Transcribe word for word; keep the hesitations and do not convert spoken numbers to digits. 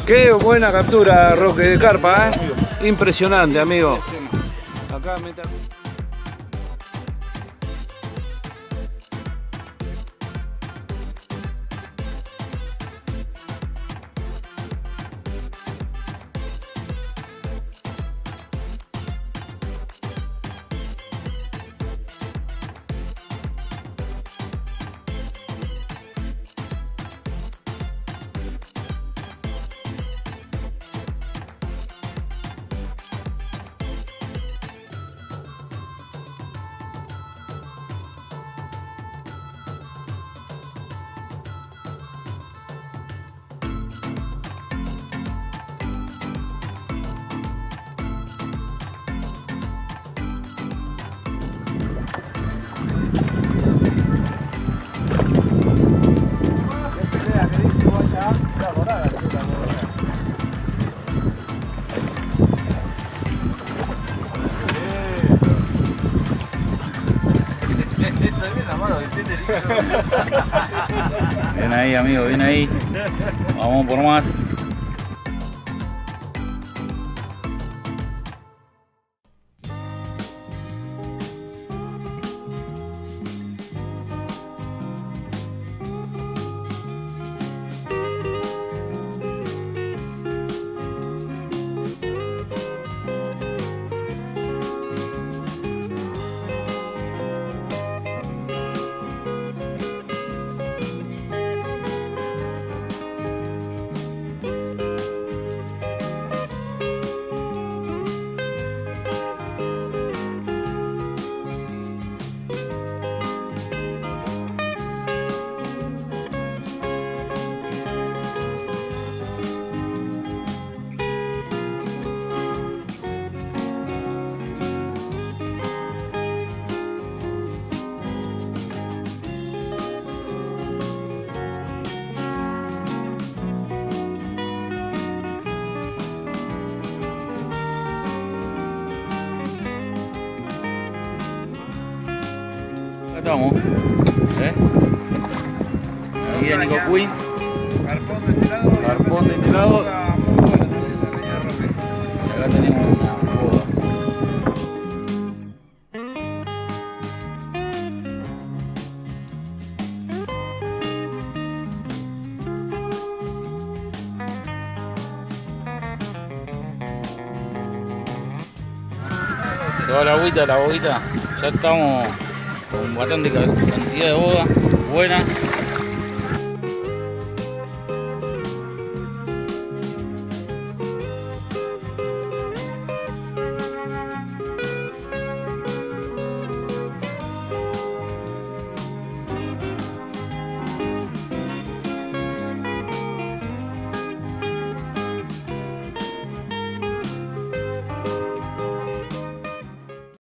Qué buena captura, Roque, de carpa, ¿eh? Impresionante, amigo. Acá me... Bien ahí, amigo, bien ahí. Vamos por más. Acá estamos, ¿eh? Ahí de Nico Queen. Carpón de este lado. Carpón de este lado. Y acá tenemos una boda. Toda la agüita, la boguita. Ya estamos con bastante cantidad de boda buena.